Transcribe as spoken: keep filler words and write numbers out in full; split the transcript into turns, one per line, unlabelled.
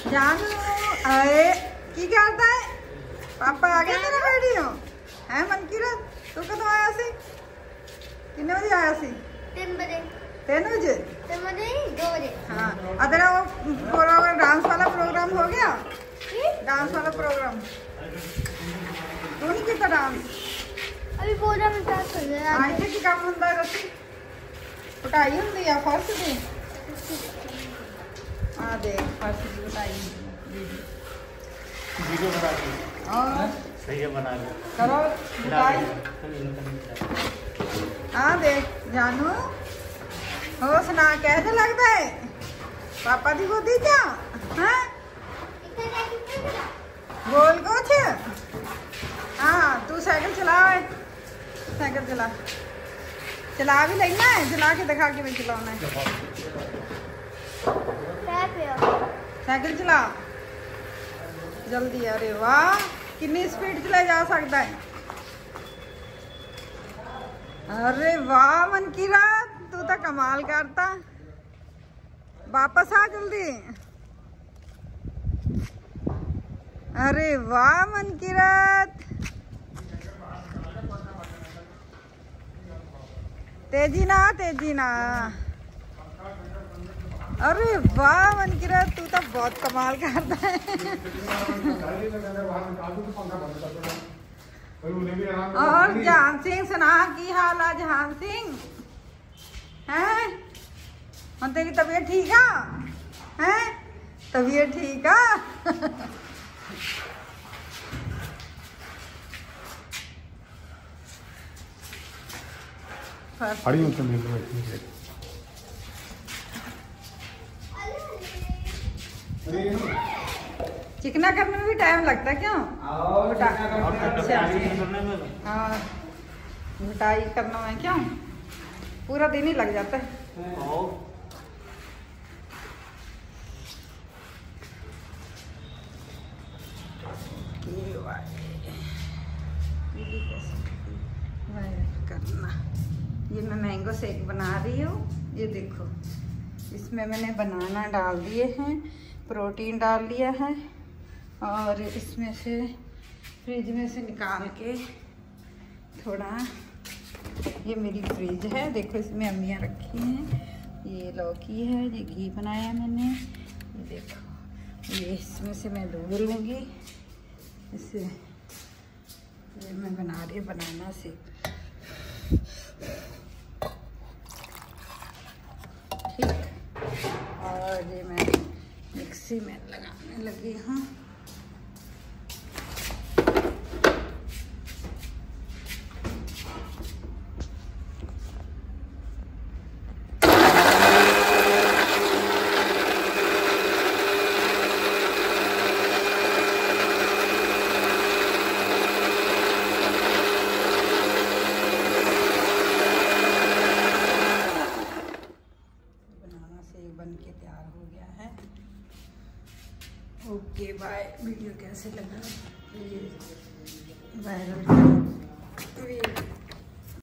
जानू अरे की करता है पापा आ गया तेरा बेटी हो है मनकीरत तू कदों आया सी कितने बजे आया सी
तीन बजे
तीन बजे
तीन बजे दो बजे
हाँ तेरा वो प्रोग्राम डांस वाला प्रोग्राम हो गया डांस वाला प्रोग्राम तू नहीं किया डांस
अभी प्रोग्राम स्टार्ट कर रहे हैं
आज तक की काम होता है रसी पटाई होती है फर्श दी हाँ देख फर्श की पटाई
वीडियो बना के
और
सही है बना के
करो पटाई हाँ देख जानू हो सुना कैसे लगता है पापा दी गोदी क्या हाँ बोल कुछ हाँ तू साइकिल चला साइकिल चला चला भी लेना है चला के दिखा के भी चलाना है साइकिल चला जल्दी अरे वाह कितनी स्पीड चला जा सकता है अरे वाह मनकीरत तू तो कमाल करता वापस आ जल्दी अरे वाह मनकीरत तेजी ना तेजी ना अरे वाह मनकीरत तू तो बहुत कमाल करता है और जहान सिंह सुना की हाल है जहान सिंह हैं हम तेरी तबीयत ठीक है हैं तबीयत ठीक है
खड़ी हूँ तुम
चिकना करने में भी टाइम लगता है क्यों अच्छा हाँ मिठाई करना है क्यों पूरा दिन ही लग जाता है करना ये मैं मैंगो शेक बना रही हूँ ये देखो इसमें मैंने बनाना डाल दिए हैं प्रोटीन डाल लिया है और इसमें से फ्रिज में से निकाल के थोड़ा ये मेरी फ्रिज है देखो इसमें अम्मियाँ रखी हैं ये लौकी है ये घी बनाया मैंने ये देखो ये इसमें से मैं दूध लूँगी इसे ये मैं बना रही हूँ बनाना शेक ठीक और ये मैं मिक्सी में लगाने लगी हूँ बन के तैयार हो गया है ओके बाय वीडियो कैसे लगा वायरल